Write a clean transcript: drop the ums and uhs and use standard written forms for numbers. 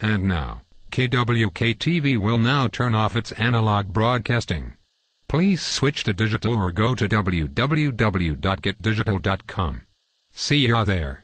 And now, KWK TV will now turn off its analog broadcasting. Please switch to digital or go to www.getdigital.com. See ya there.